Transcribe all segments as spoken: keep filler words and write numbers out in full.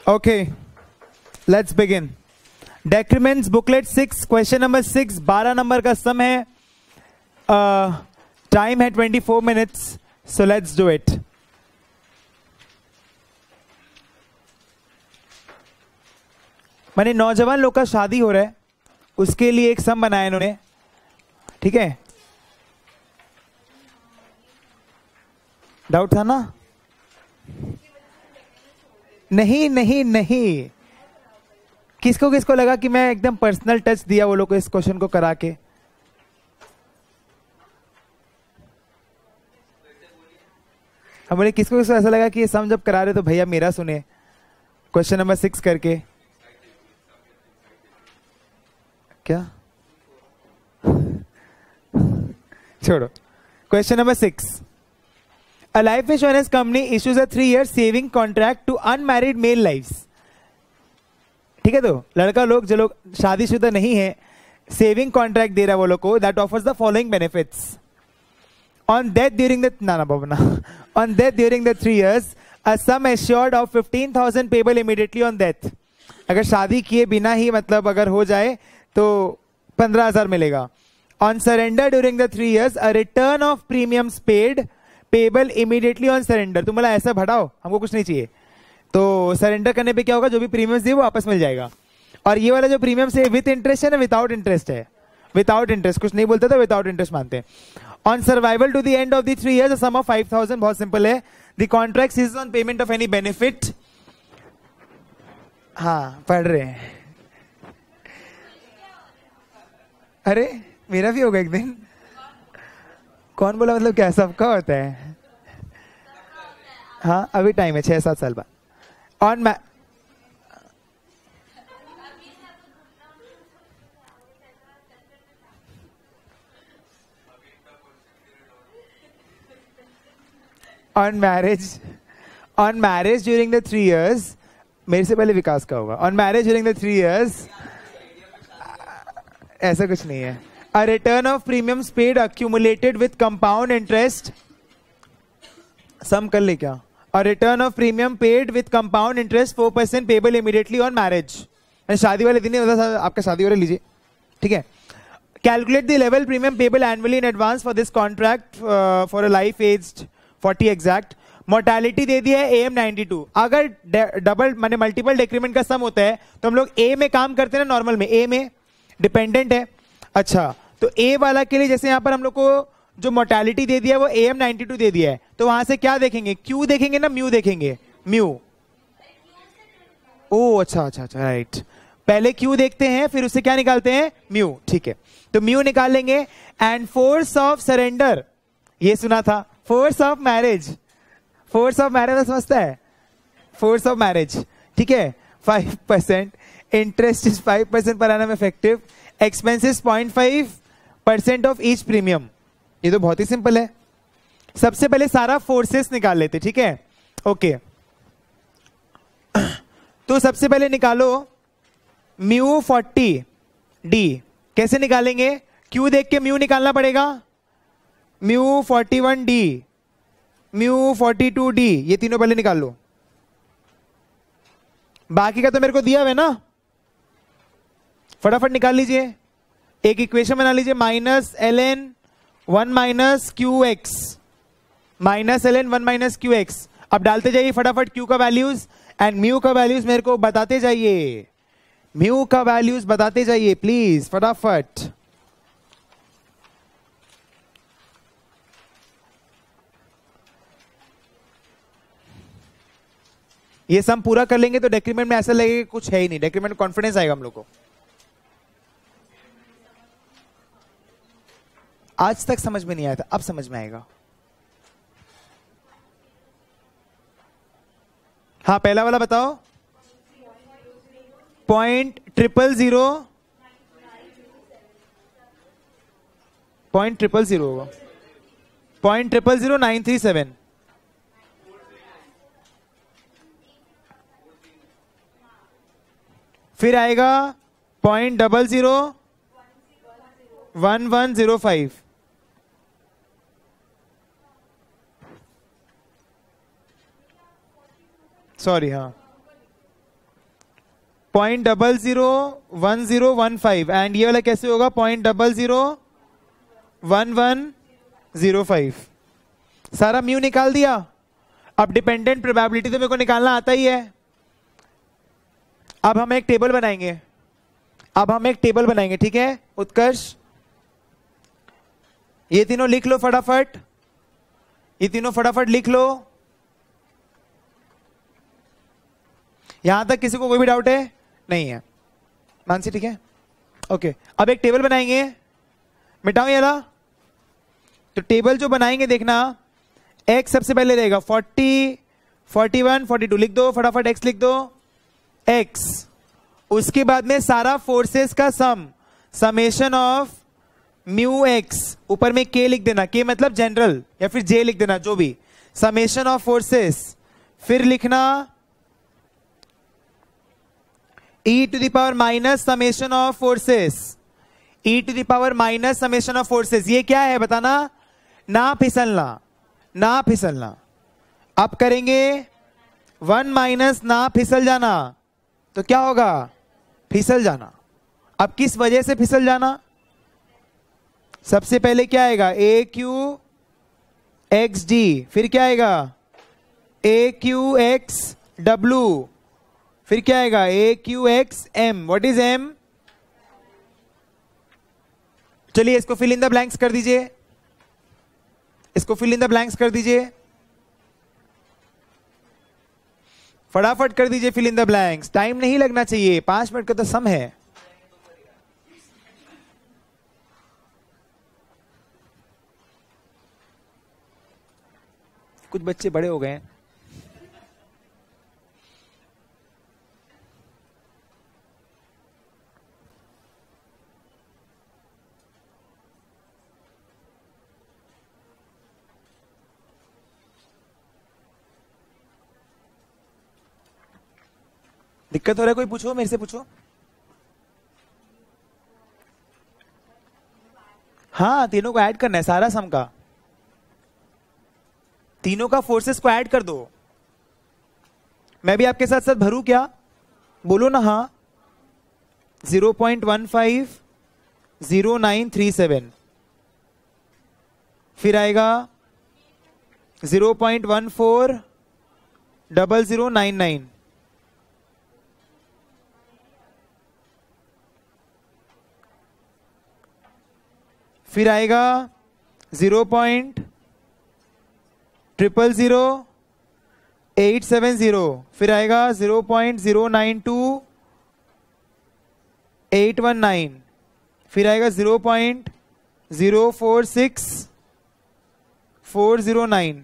Okay, let's begin. Decrements booklet six, question number six, बारह number का sum है. Time है twenty-four minutes, so let's do it. मैंने नौजवान लोग का शादी हो रहा है, उसके लिए एक सम बनाया इन्होंने. ठीक है, डाउट था ना? नहीं नहीं नहीं, किसको किसको लगा कि मैं एकदम पर्सनल टच दिया वो लोग को इस क्वेश्चन को करा के? हम बोले किसको किसको ऐसा लगा कि ये सम जब करा रहे तो भैया मेरा सुने क्वेश्चन नंबर सिक्स करके? क्या छोड़ो. Question number six. A life insurance company issues a three-year saving contract to unmarried male lives. ठीक है, तो लड़का लोग जो लोग शादीशुदा नहीं है, सेविंग कॉन्ट्रैक्ट दे रहा है वो लोग को, that offers the following benefits. On death during the ना ना बाबा on death during the three years, a sum assured of fifteen thousand payable immediately on death. अगर शादी किए बिना ही मतलब अगर हो जाए तो पंद्रह हजार मिलेगा. On surrender during the three years, a return of premiums paid payable immediately on surrender. तुम बोला ऐसा भड़ाओ, हमको कुछ नहीं चाहिए, तो सरेंडर करने पे क्या होगा, जो भी प्रीमियम्स दिए वो वापस मिल जाएगा. और ये वाला जो प्रीमियम्स है विथ इंटरेस्ट है ना, विदाउट इंटरेस्ट है? विदाउट इंटरेस्ट, कुछ नहीं बोलते तो विदाउट इंटरेस्ट मानते हैं. On survival to the end of the three years, sum of five thousand. बहुत सिंपल है. The contract is on payment of any benefit. हाँ पढ़ रहे हैं. अरे मेरा भी होगा एक दिन. कौन बोला? मतलब क्या सबका होता है? हाँ अभी टाइम है, छह सात साल बाद. ऑन मै on marriage on marriage during the three years, मेरे से पहले विकास का होगा. On marriage during the three years, ऐसा कुछ नहीं है. A return of premiums paid accumulated with compound interest. सम कर ले क्या? A return of premium paid with compound interest four percent payable immediately on marriage. शादी वाले दिन ही होता था आपका, शादी वाले लीजिए. ठीक है. Calculate the level premium payable annually in advance for this contract uh, for a life aged forty exact. Mortality दे दिया है A M ninety-two. अगर डबल माने मल्टीपल डेक्रीमेंट का सम होता है तो हम लोग A में काम करते हैं ना, नॉर्मल में. A में डिपेंडेंट है. अच्छा, तो ए वाला के लिए जैसे यहां पर हम लोग को जो मोर्टेलिटी दे दिया है वो ए एम नाइन्टी टू दे दिया है, तो वहां से क्या देखेंगे? क्यू देखेंगे ना, म्यू देखेंगे. म्यू. ओ अच्छा अच्छा अच्छा, राइट. पहले क्यू देखते हैं, फिर उससे क्या निकालते हैं? म्यू. ठीक है, तो म्यू निकाल लेंगे. एंड फोर्स ऑफ सरेंडर, ये सुना था. Force of marriage, force of marriage समझता है? Force of marriage. ठीक है, five percent. Interest is five percent per annum effective. Expenses point five percent of each premium. ये तो बहुत ही सिंपल है. सबसे पहले सारा फोर्सेस निकाल लेते. ठीक है, ओके. तो सबसे पहले निकालो म्यू फोर्टी डी. कैसे निकालेंगे? क्यू देख के म्यू निकालना पड़ेगा. Mu forty one D, mu forty two D, ये तीनों पहले निकाल लो. बाकी का तो मेरे को दिया हुआ है ना, फटाफट निकाल लीजिए. एक इक्वेशन बना लीजिए. Minus L N one minus Q X, minus L N one minus Q X. अब डालते जाइए फटाफट क्यू का वैल्यूज एंड म्यू का वैल्यूज मेरे को बताते जाइए. म्यू का वैल्यूज बताते जाइए प्लीज फटाफट. ये सम पूरा कर लेंगे तो डेक्रीमेंट में ऐसा लगेगा कुछ है ही नहीं. डेक्रीमेंट कॉन्फिडेंस आएगा हम लोग को. आज तक समझ में नहीं आया था, अब समझ में आएगा. हाँ पहला वाला बताओ. Point triple zero, point triple zero होगा. Point triple zero nine three seven. फिर आएगा point double zero one one zero five. Sorry हाँ point double zero one zero one five and ये वाला कैसे होगा point double zero one one zero five. सारा mu निकाल दिया। अब डिपेंडेंट प्रोबेबिलिटी तो मेरे को निकालना आता ही है। अब हम एक टेबल बनाएंगे अब हम एक टेबल बनाएंगे ठीक है उत्कर्ष, ये तीनों लिख लो फटाफट, ये तीनों फटाफट लिख लो। यहां तक किसी को कोई भी डाउट है? नहीं है मानसी, ठीक है ओके। अब एक टेबल बनाएंगे, मिटाओ ये वाला। तो टेबल जो बनाएंगे देखना, x सबसे पहले रहेगा forty, forty one, forty two, लिख दो फटाफट x लिख दो x। उसके बाद में सारा फोर्सेस का sum, summation of mu x, ऊपर में k लिख देना, k मतलब जनरल या फिर j लिख देना जो भी, समेशन ऑफ फोर्सेस। फिर लिखना e to the power minus summation of forces, e to the power minus summation of forces. ये क्या है बताना? ना फिसलना, ना फिसलना। अब करेंगे वन माइनस ना फिसल जाना, तो क्या होगा? फिसल जाना। अब किस वजह से फिसल जाना? सबसे पहले क्या आएगा? ए क्यू एक्स डी, फिर क्या आएगा? ए क्यू एक्स डब्ल्यू, फिर क्या आएगा? A Q X M. What is M? चलिए इसको फिल इन द ब्लैंक्स कर दीजिए, इसको फिल इन द ब्लैंक्स कर दीजिए, फटाफट कर दीजिए fill in the blanks. Time नहीं लगना चाहिए, पांच मिनट का तो सम है। कुछ बच्चे बड़े हो गए हैं। दिक्कत हो रहा है? कोई पूछो, मेरे से पूछो। हाँ तीनों को ऐड करना है, सारा सम का, तीनों का फोर्सेस को ऐड कर दो। मैं भी आपके साथ साथ भरूं क्या? बोलो ना हाँ। Zero point one five zero nine three seven, फिर आएगा zero point one four double zero nine nine, फिर आएगा zero point triple zero eight seven zero, फिर आएगा zero point zero nine two eight one nine, फिर आएगा zero point zero four six four zero nine,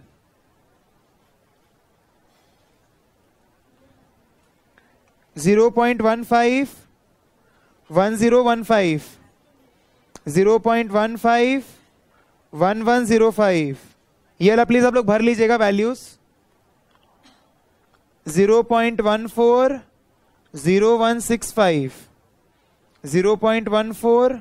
zero point one five one zero one five, zero point one five one one zero five. ये वाला please आप लोग भर लीजिएगा values. Zero point one four zero one six five, zero point one four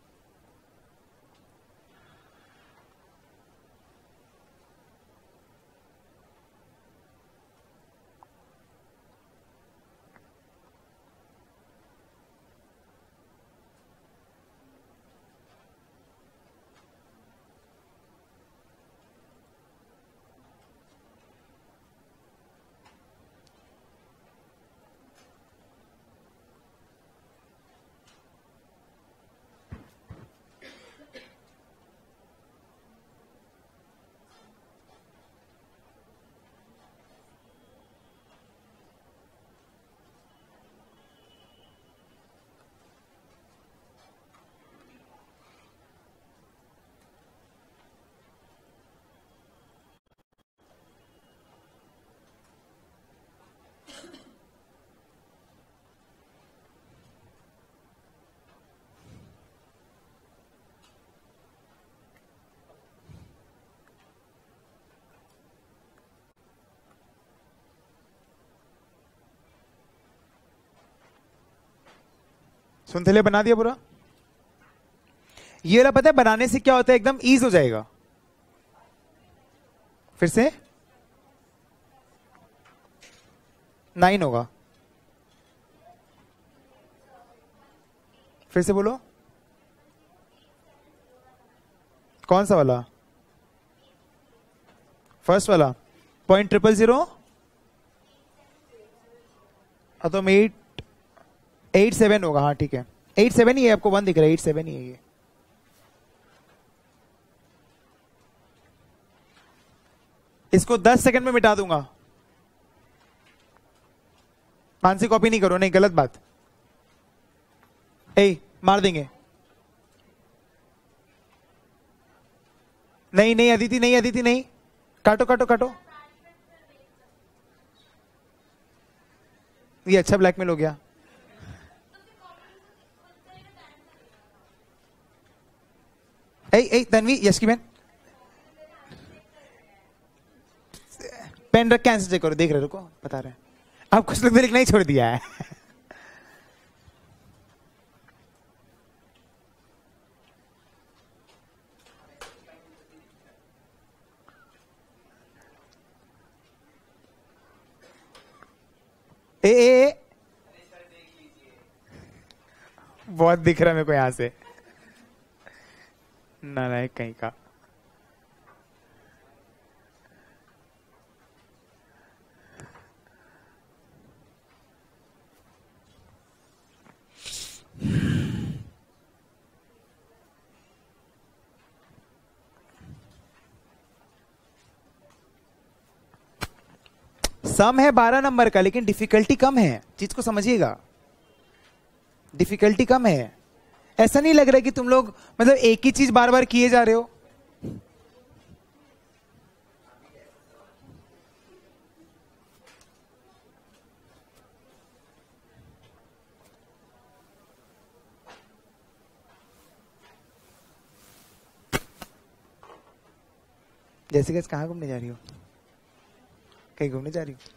सुनते ले बना दिया पूरा। ये वाला पता है बनाने से क्या होता है? एकदम ईज हो जाएगा। फिर से नाइन होगा, फिर से बोलो, कौन सा वाला? फर्स्ट वाला पॉइंट ट्रिपल जीरो, तो एट एट सेवन होगा। हाँ ठीक है, एट सेवन ही है, आपको वन दिख रहा है, एट सेवन ही है ये। इसको दस सेकंड में मिटा दूंगा। मानसी कॉपी नहीं करो, नहीं गलत बात। ए मार देंगे। नहीं नहीं अदिति नहीं, अदिति नहीं, काटो काटो काटो। ये अच्छा ब्लैकमेल हो गया। ए ए तन्वी, यश की बहन, पेन रख के आंसर चेक करो, देख रहे, रुको बता रहे हैं। अब कुछ लोग ने लिखना ही छोड़ दिया है। ए, ए, ए, बहुत दिख रहा है मेरे को यहां से, नालायक कहीं का। सम है बारह नंबर का, लेकिन डिफिकल्टी कम है, चीज को समझिएगा, डिफिकल्टी कम है। ऐसा नहीं लग रहा कि तुम लोग मतलब एक ही चीज बार बार किए जा रहे हो। जैसे कि कहाँ घूमने जा रही हो? कहीं घूमने जा रही हो?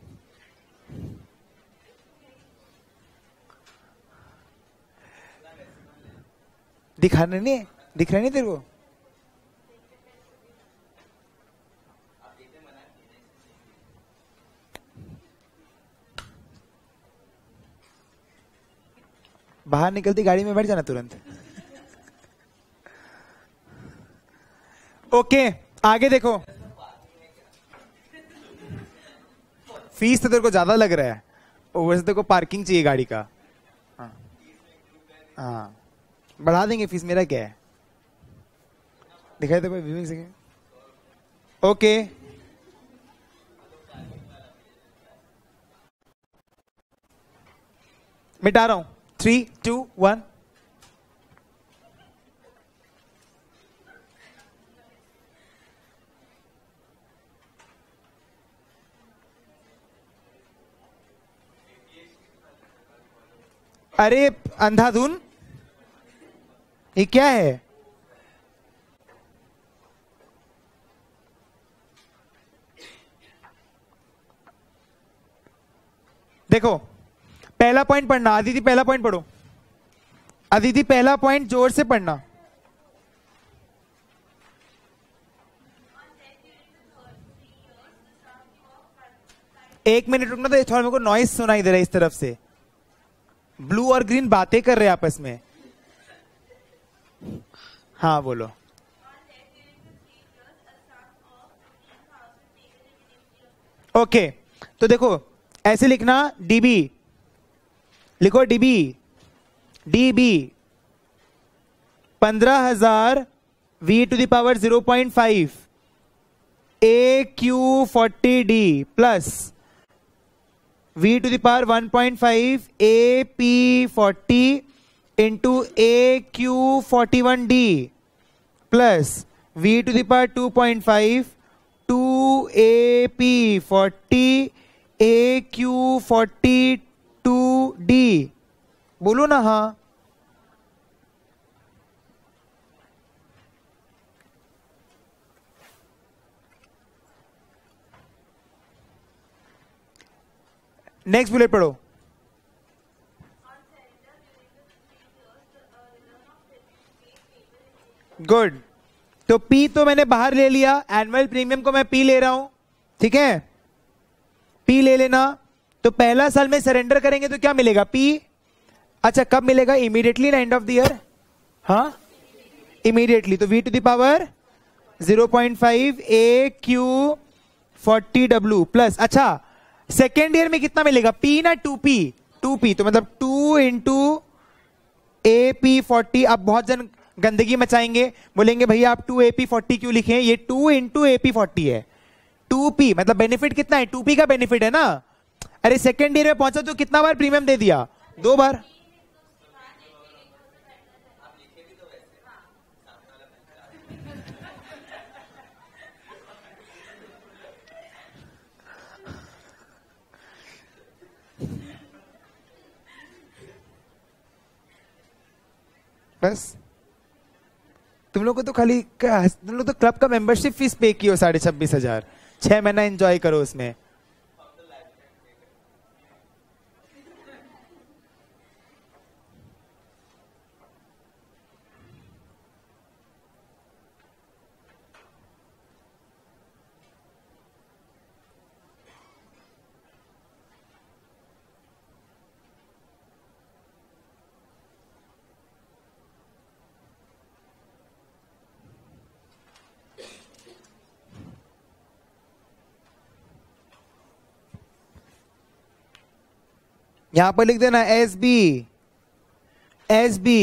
दिखाना नहीं है, दिख रहा नहीं तेरे को? बाहर निकलती गाड़ी में बैठ जाना तुरंत। ओके आगे देखो। फीस तो तेरे को ज्यादा लग रहा है, वैसे तेरे को पार्किंग चाहिए गाड़ी का। हाँ हाँ बढ़ा देंगे फीस, मेरा क्या है। दिखाई तो व्यूइंग से। ओके मिटा रहा हूं, थ्री टू वन। अरे अंधाधुन, ये क्या है? देखो पहला पॉइंट पढ़ना। अदिति पहला पॉइंट पढ़ो। अदिति पहला पॉइंट जोर से पढ़ना। एक मिनट रुकना, तो थोड़ा मेरे को नॉइस सुनाई दे रहा है इस तरफ से। ब्लू और ग्रीन बातें कर रहे हैं आपस में। हाँ बोलो। ओके तो देखो ऐसे लिखना, डीबी लिखो, डीबी डीबी पंद्रह हजार V to the power zero point five A Q forty D plus V to the power one point five A P forty into A Q forty one D plus V to the power two point five two A P forty A Q forty two D. बोलो ना हाँ। Next bullet पढ़ो। Good, तो P तो मैंने बाहर ले लिया, एनुअल प्रीमियम को मैं पी ले रहा हूं, ठीक है, पी ले लेना। तो पहला साल में सरेंडर करेंगे तो क्या मिलेगा? पी। अच्छा कब मिलेगा? इमीडिएटली ना एंड ऑफ द ईयर? हाँ इमीडिएटली, तो v to the power zero point five A Q forty W plus, अच्छा सेकेंड ईयर में कितना मिलेगा? p ना टू पी, टू पी तो मतलब two into A P forty. अब बहुत जन गंदगी मचाएंगे, बोलेंगे भैया आप टू ए पी फोर्टी क्यों लिखे? ये two into A P forty है, टू पी मतलब बेनिफिट कितना है? टू पी का बेनिफिट है ना। अरे सेकेंड ईयर में पहुंचा तो कितना बार प्रीमियम दे दिया? दो बार। बस तुम लोग को तो खाली क्या, तुम लोग तो क्लब का मेंबरशिप फीस पे की हो साढ़े छब्बीस हजार, छह महीना एंजॉय करो उसमें। यहां पर लिख देना S B, S B,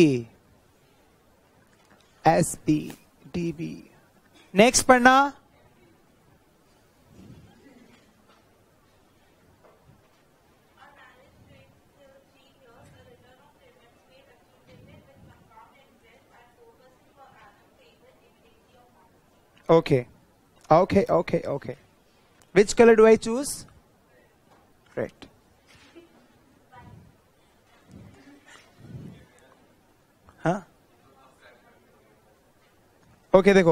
S B D B. Next पढ़ना okay okay okay okay. Which colour do I choose? Red. हाँ ओके देखो,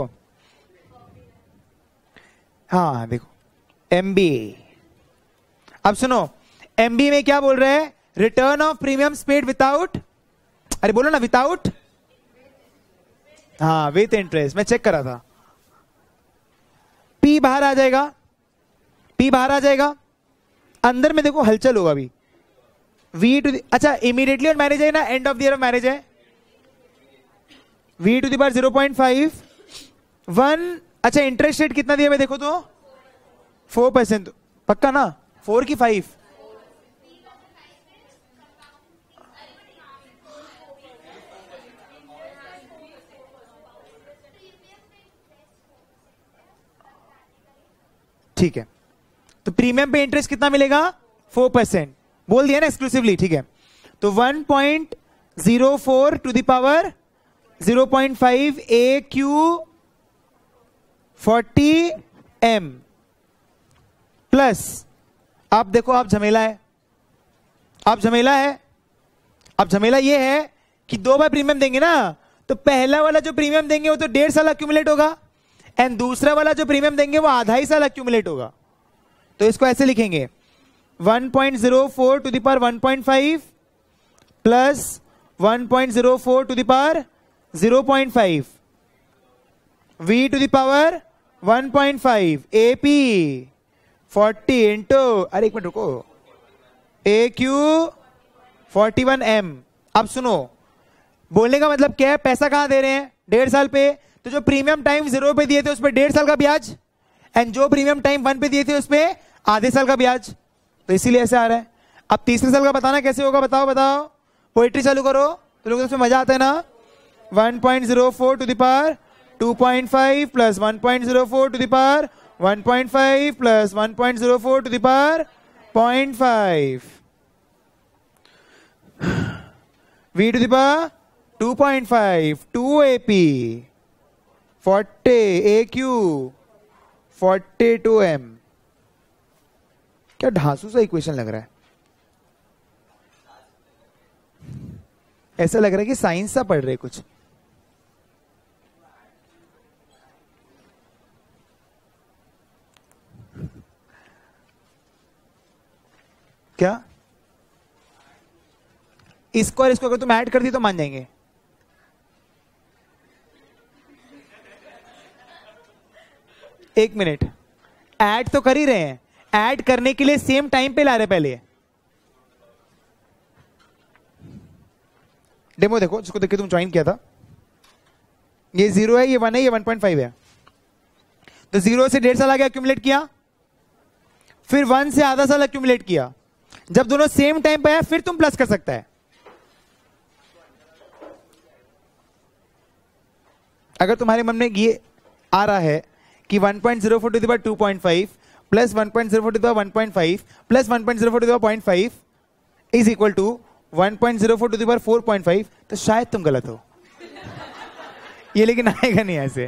हाँ देखो एमबीए। अब सुनो एमबीए में क्या बोल रहे हैं? Return of premium paid without, अरे बोलो ना विदाउट, हाँ विथ इंटरेस्ट। मैं चेक करा था, पी बाहर आ जाएगा, पी बाहर आ जाएगा, अंदर में देखो हलचल होगा अभी। वी टू, अच्छा इमीडिएटली ऑन मैरिज है ना, end of the year of marriage है, v to the power zero point five one. अच्छा इंटरेस्ट रेट कितना दिया मैं देखो तो फोर परसेंट, पक्का ना? फोर की फाइव? ठीक है, तो प्रीमियम पे इंटरेस्ट कितना मिलेगा? फोर परसेंट बोल दिया ना एक्सक्लूसिवली, ठीक है। तो one point zero four to the power zero point five A Q forty M plus, आप देखो आप झमेला है, आप झमेला है, अब झमेला ये है कि दो बार प्रीमियम देंगे ना, तो पहला वाला जो प्रीमियम देंगे वो तो डेढ़ साल अक्यूमुलेट होगा, एंड दूसरा वाला जो प्रीमियम देंगे वो आधा ही साल अक्यूमुलेट होगा। तो इसको ऐसे लिखेंगे one point zero four to the power one point five plus one point zero four to the power zero point five, v to the power one point five, A P forty into, अरे एक minute रुको, A Q forty one M. अब सुनो बोलने का मतलब क्या है? पैसा कहां दे रहे हैं? डेढ़ साल पे, तो जो प्रीमियम टाइम जीरो पे दिए थे उस पर डेढ़ साल का ब्याज, एंड जो प्रीमियम टाइम वन पे दिए थे उस पर आधे साल का ब्याज, तो इसीलिए ऐसे आ रहा है। अब तीसरे साल का बताना कैसे होगा? बताओ बताओ, पोएट्री चालू करो, तो लोगों को उसमें मजा आता है ना। One point zero four to the power two point five plus one point zero four to the power one point five plus one point zero four to the power zero point five, v to the power two point five, two A P forty, A Q forty two M. क्या ढांसू सा equation लग रहा है, ऐसा लग रहा है कि साइंस सा पढ़ रहे कुछ। क्या इसको और इसको अगर तुम ऐड कर दी तो मान जाएंगे? एक मिनट, ऐड तो कर ही रहे हैं, ऐड करने के लिए सेम टाइम पे ला रहे पहले। डेमो देखो, जिसको देख के तुम ज्वाइन किया था। ये जीरो है, ये वन है, ये वन पॉइंट फाइव है। तो जीरो से डेढ़ साल आगे एक्यूमुलेट किया, फिर वन से आधा साल एक्यूमुलेट किया। जब दोनों सेम टाइम पे आया फिर तुम प्लस कर सकता है। अगर तुम्हारे मन में ये आ रहा है कि one point zero four to the power two point five plus one point zero four to the power one point five plus one point zero four to the power point five is equal to one point zero four to the power four point five, तो शायद तुम गलत हो। ये लेकिन आएगा नहीं ऐसे।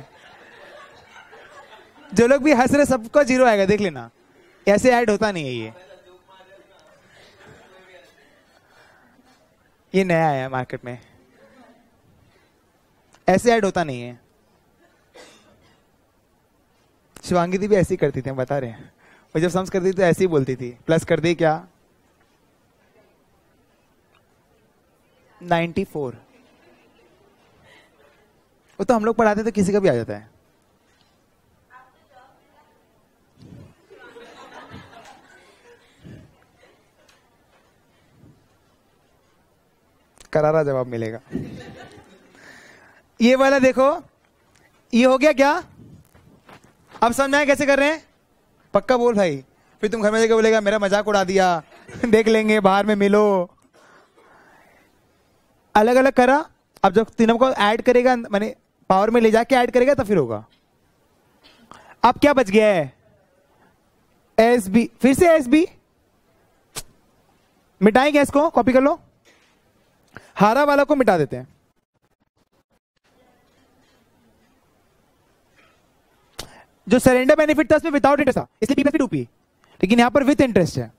जो लोग भी हंस रहे सबका जीरो आएगा, देख लेना। ऐसे ऐड होता नहीं है ये ये नया आया मार्केट में, ऐसे ऐड होता नहीं है। शिवांगी दी भी ऐसे ही करती थी, हम बता रहे हैं। वो जब सम्स करती थी तो ऐसे ही बोलती थी, प्लस कर दे क्या नाइन्टी फोर। वो तो हम लोग पढ़ाते तो किसी का भी आ जाता है। करारा जवाब मिलेगा। ये वाला देखो, ये हो गया क्या? अब समझाएं कैसे कर रहे हैं? पक्का बोल भाई, फिर तुम घर में जाकर बोलेगा मेरा मजाक उड़ा दिया। देख लेंगे बाहर में, मिलो। अलग अलग करा। अब जब तीनों को ऐड करेगा, माने पावर में ले जाके ऐड करेगा, तो फिर होगा। अब क्या बच गया है? एस बी, फिर से एस बी मिटाएंगे, इसको कॉपी कर लो। हारा वाला को मिटा देते हैं। जो सरेंडर बेनिफिट था उसमें विदाउट इंटरेस्ट था, इसलिए पी प्लस टू पी, लेकिन यहां पर विथ इंटरेस्ट है।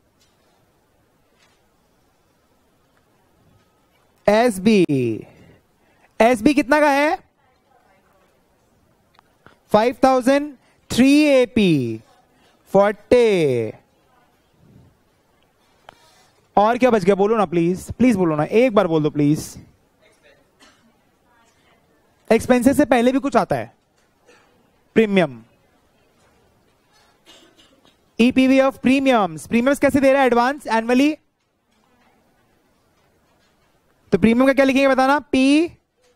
एस बी, एस बी कितना का है? Five thousand three A P forty. और क्या बच गया? बोलो ना प्लीज, प्लीज बोलो ना, एक बार बोल दो प्लीज। एक्सपेंसेस से पहले भी कुछ आता है, premium. EPV of premiums, premiums कैसे दे रहा है? Advance annually. तो प्रीमियम का क्या लिखेंगे बताना? P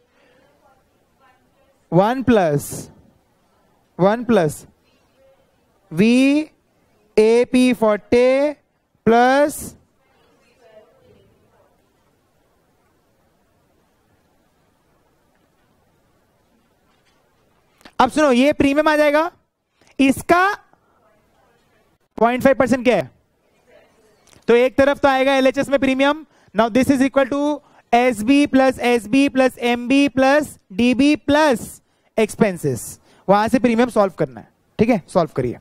one plus one plus V A P forty plus अब सुनो, ये प्रीमियम आ जाएगा, इसका पॉइंट फाइव परसेंट क्या है? तो एक तरफ तो आएगा एलएचएस में premium. Now this is equal to S B plus S B plus M B plus D B plus expenses. वहां से प्रीमियम सॉल्व करना है, ठीक है? सॉल्व करिए।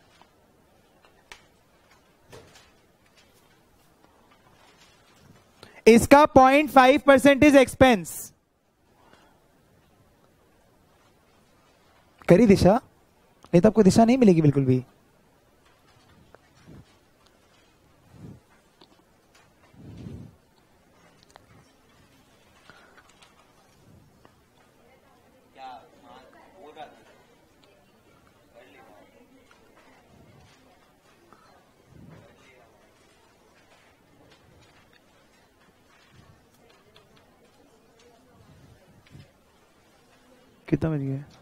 इसका point five percent is expense. करी दिशा, नहीं तो आपको दिशा नहीं मिलेगी बिल्कुल भी। कितना बज गया?